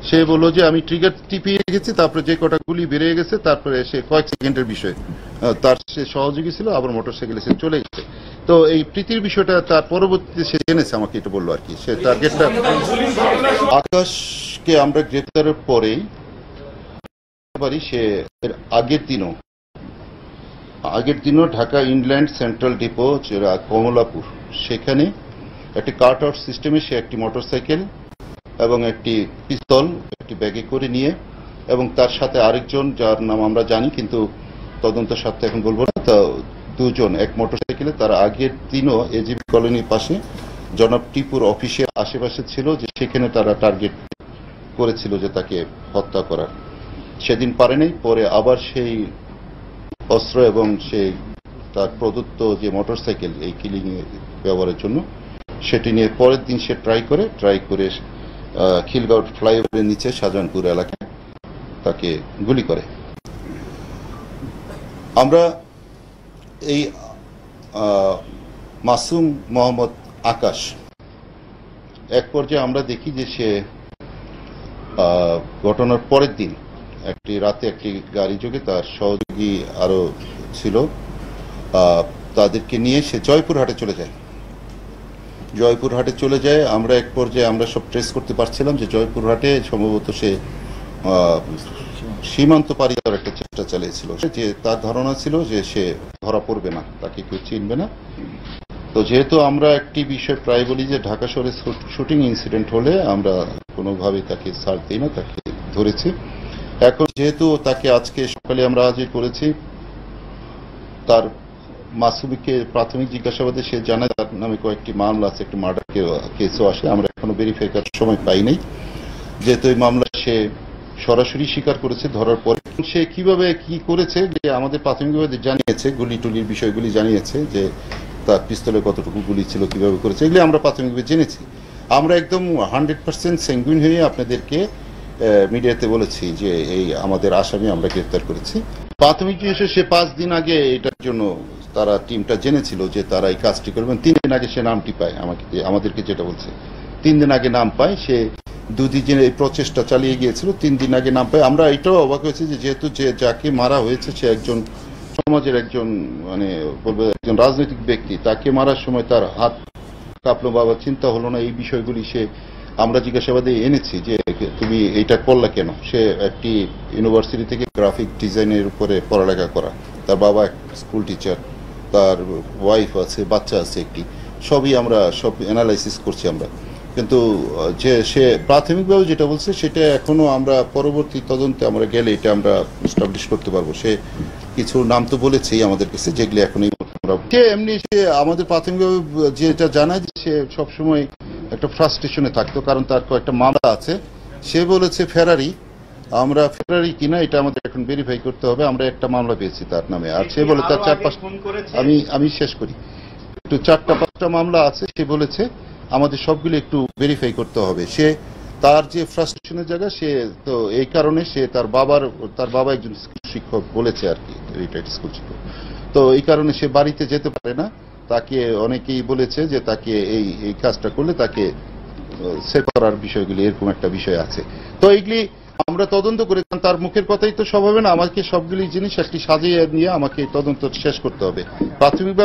সে বলল যে আমি ট্রিগার টিপিয়ে গেছি, তারপরে যে কটা গুলি বেরিয়ে গেছে, তারপরে সে কয়েক সেকেন্ডের বিষয়, তার সে সহযোগী ছিল, আবার মোটরসাইকেলে সে চলে গেছে। তো এই প্রীতির বিষয়টা তার পরবর্তীতে সে জেনেছে, আমাকে এটা বললো আর কি। সে টার্গেটটা আকাশকে আমরা গ্রেপ্তারের পরেই সে এর আগের দিনও Dhaka inland central depot Kamalapur, সেখানে একটি কাট আউট সিস্টেমে সে একটি মোটরসাইকেল এবং একটি পিস্তল একটি ব্যাগে করে নিয়ে, এবং তার সাথে আরেকজন যার নাম আমরা জানি কিন্তু তদন্তের সাথে এখন বলবো না, তা দুজন এক মোটরসাইকেলে, তারা আগের দিনও এজিবি কলোনির পাশে জনাব টিপুর অফিসের আশেপাশে ছিল, যে সেখানে তারা টার্গেট করেছিল যে তাকে হত্যা করার। সেদিন পারেনি, পরে আবার সেই অস্ত্র এবং সেই তার প্রদত্ত যে মোটরসাইকেল এই কিলিং ব্যবহারের জন্য, সেটি নিয়ে পরের দিন সে ট্রাই করে খিলগাঁও ফ্লাইওভারের নিচে শাহজাহানপুর এলাকায় তাকে গুলি করে। আমরা এই মাসুম মোহাম্মদ আকাশ এক পর্যায়ে আমরা দেখি যে সে ঘটনার পরের দিন একটি রাতে একটি গাড়ি যোগে তার সহযোগী আরো ছিল, তাদেরকে নিয়ে সে জয়পুরহাটে চলে যায়। আমরা এক পর্যায়ে আমরা সব ট্রেস করতে পারছিলাম যে জয়পুরহাটে সম্ভবত সে সীমান্ত পাড়ি দেওয়ার একটা চেষ্টা চালিয়েছিল, যে তার ধারণা ছিল যে সে ধরা পড়বে না, তাকে কেউ চিনবে না। তো যেহেতু আমরা একটি বিষয় প্রায় বলি যে ঢাকা শহরে শুটিং ইনসিডেন্ট হলে আমরা কোনোভাবে তাকে ছাড় দিই না, তাকে ধরেছি। এখন যেহেতু তাকে আজকে সকালে আমরা হাজির করেছি, তার মাসুমিকে প্রাথমিক জিজ্ঞাসাবাদে সে জানায় তার নামে কয়েকটি মামলা আছে, একটি মার্ডার কেসও আসে। আমরা এখনো ভেরিফাই করার সময় পাই নাই, যেহেতু এই মামলা সে সরাসরি স্বীকার করেছে ধরার পরে। সে কিভাবে কি করেছে যে আমাদের প্রাথমিকভাবে জানিয়েছে, গুলি টুলির বিষয়গুলি জানিয়েছে, যে তার পিস্তলে কতটুকু গুলি ছিল, কিভাবে করেছে, এগুলি আমরা প্রাথমিকভাবে জেনেছি। আমরা একদম 100% স্যাঙ্গুইন হয়ে আপনাদেরকে মিডিয়াতে বলেছি যে এই আমাদের আসামি আমরা গ্রেফতার করেছি। প্রাথমিক জিনিসে সে 5 দিন আগে এটার জন্য তারা টিমটা জেনেছিল যে তারা এই কাজটি করবেন। 3 দিন আগে সে নামটি পায়, আমাদেরকে যেটা বলছে 3 দিন আগে নাম পায়। সে 2 দিন এই প্রচেষ্টা চালিয়ে গিয়েছিল, 3 দিন আগে নাম পায়। আমরা এটাও অবাক হয়েছি যে যেহেতু যে যাকে মারা হয়েছে সে একজন সমাজের একজন মানে বলবে একজন রাজনৈতিক ব্যক্তি, তাকে মারার সময় তার হাত কাঁপলো, বাবা চিন্তা হলো না, এই বিষয়গুলি সে আমরা জিজ্ঞাসাবাদে এনেছি যে তুমি এইটা করলা কেন। সে একটি ইউনিভার্সিটি থেকে গ্রাফিক ডিজাইনের উপরে পড়ালেখা করা, তার বাবা স্কুল টিচার, তার ওয়াইফ আছে, বাচ্চা আছে একটি, সবই আমরা সব অ্যানালাইসিস করছি আমরা। কিন্তু যে সে প্রাথমিকভাবে যেটা বলছে সেটা এখনো আমরা পরবর্তী তদন্তে আমরা গেলে এটা আমরা এস্টাবলিশ করতে পারবো। সে কিছু নাম তো বলেছেই আমাদের কাছে, যেগুলি এখন সে এমনি সে আমাদের প্রাথমিকভাবে যেটা জানায় যে সে সবসময় একটা ফ্রাস্ট্রেশনে থাকতো, কারণ তার কয়েকটা মামলা আছে। সে বলেছে ফেরারি, আমরা ফেরারি কিনা এটা আমাদের এখন ভেরিফাই করতে হবে। আমরা একটা মামলা পেয়েছি তার নামে, আর সে বলে তার 4-5 আমি শেষ করি, একটু 4-5টা মামলা আছে। সে বলেছে আমাদের সবগুলো একটু ভেরিফাই করতে হবে। সে তার যে ফ্রাস্ট্রেশনের জায়গা, সে তো এই কারণে সে তার বাবা একজন শিক্ষক বলেছে আর কি, রিটায়ার্ড স্কুল শিক্ষক, তো এই কারণে সে বাড়িতে যেতে পারে না। তাকে অনেকেই বলেছে যে তাকে এই কাজটা করলে তাকে সেভ করার বিষয়গুলি, এরকম একটা বিষয় আছে। তো এইগুলি আমরা তদন্ত করে, তার মুখের কথাই তো সব হবে না, আমাকে সবগুলি জিনিস একটি সাজিয়ে নিয়ে আমাকে তদন্ত শেষ করতে হবে। প্রাথমিকভাবে